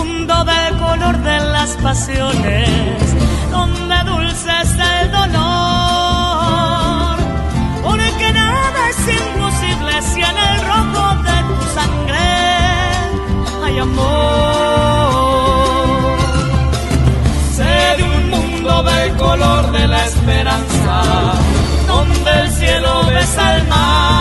mundo del color de las pasiones, donde dulce está el dolor, porque nada es imposible si en el rojo de tu sangre hay amor. Sé de un mundo del color de la esperanza, donde el cielo besa al mar,